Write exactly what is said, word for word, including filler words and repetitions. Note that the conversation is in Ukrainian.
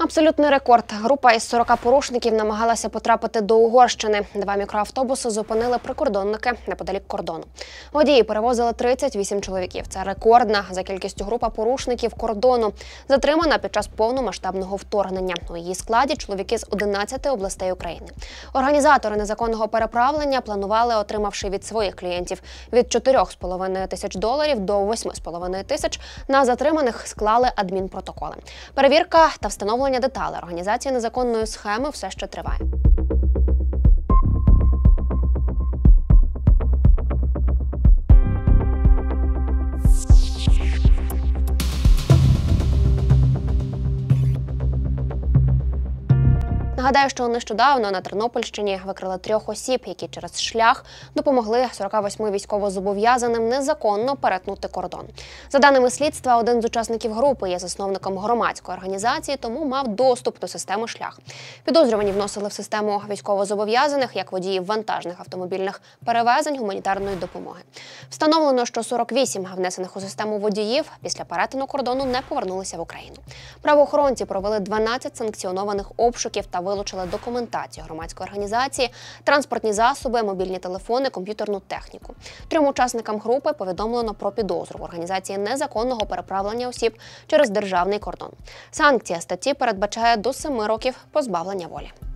Абсолютний рекорд. Група із сорока порушників намагалася потрапити до Угорщини. Два мікроавтобуси зупинили прикордонники неподалік кордону. Водії перевозили тридцять вісім чоловіків. Це рекордна за кількістю група порушників кордону, затримана під час повномасштабного вторгнення. У її складі чоловіки з одинадцяти областей України. Організатори незаконного переправлення планували, отримавши від своїх клієнтів від чотирьох з половиною тисяч доларів до восьми з половиною тисяч, на затриманих склали адмінпротоколи. Перевірка та встановлення деталей організації незаконної схеми все ще триває. Нагадаю, що нещодавно на Тернопільщині викрили трьох осіб, які через шлях допомогли сорока восьми військовозобов'язаним незаконно перетнути кордон. За даними слідства, один з учасників групи є засновником громадської організації, тому мав доступ до системи «Шлях». Підозрювані вносили в систему військовозобов'язаних як водіїв вантажних автомобільних перевезень гуманітарної допомоги. Встановлено, що сорок вісім внесених у систему водіїв після перетину кордону не повернулися в Україну. Правоохоронці провели дванадцять санкціонованих обшуків та вилучили документацію громадської організації, транспортні засоби, мобільні телефони, комп'ютерну техніку. Трьом учасникам групи повідомлено про підозру в організації незаконного переправлення осіб через державний кордон. Санкція статті передбачає до семи років позбавлення волі.